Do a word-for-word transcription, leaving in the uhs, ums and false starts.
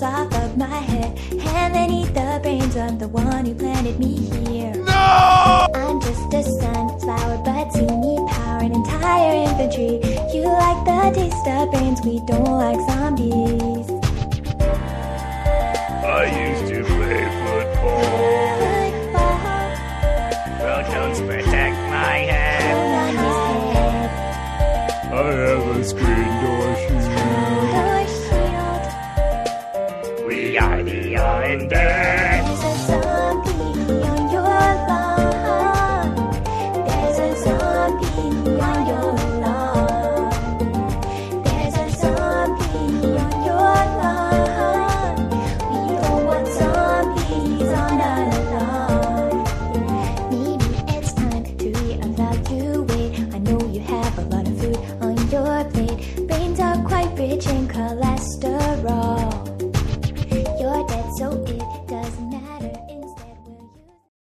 falls off of my head, and then eat the brains of the one who planted me here. No! I'm just a sunflower, but see me power an entire infantry. You like the taste of brains, we don't like zombies. I used to play football. Football. Rotones protect my head. I have a screen door shield. Door shield. We are the undead.